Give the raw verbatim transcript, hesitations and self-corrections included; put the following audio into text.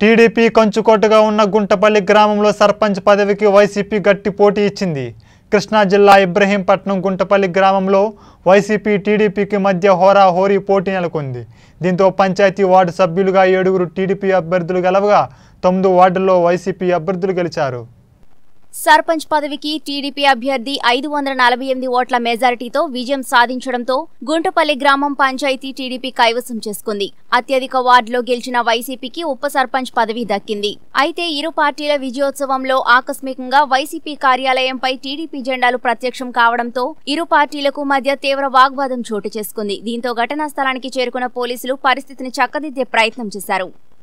TDP కంచుకోటగా ఉన్న గుంటపల్లి గ్రామంలో సర్పంచ్ పదవికి వైసీపీ గట్టి పోటీ ఇచ్చింది. కృష్ణా జిల్లా ఇబ్రహీంపట్నం గుంటపల్లి గ్రామంలో వైసీపీ టీడీపీకి మధ్య హోరాహోరీ పోటీ నెలకొంది. దీంతో పంచాయతీ వార్డు సభ్యులుగా ఏడుగురు టీడీపీ అభ్యర్థులు గెలవగా తొమ్మిది వార్డుల్లో వైసీపీ అభ్యర్థులు గెలిచారు. సర్పంచ్ పదవికి టీడీపీ అభ్యర్థి ఐదు వందల నలభై ఎనిమిది ఓట్ల మెజారిటీతో విజయం సాధించడంతో గుంటపల్లి గ్రామం పంచాయతీ టీడీపీ కైవసం చేసుకుంది. అత్యధిక వార్డులో గెలిచిన వైసీపీకి ఉప సర్పంచ్ పదవి దక్కింది. అయితే ఇరు పార్టీల విజయోత్సవంలో ఆకస్మికంగా వైసీపీ కార్యాలయంపై టీడీపీ జెండాలు ప్రత్యక్షం కావడంతో ఇరు పార్టీలకు మధ్య తీవ్ర వాగ్వాదం చోటు చేసుకుంది. దీంతో ఘటనా స్థలానికి చేరుకున్న పోలీసులు పరిస్థితిని చక్కదిద్దే ప్రయత్నం చేశారు.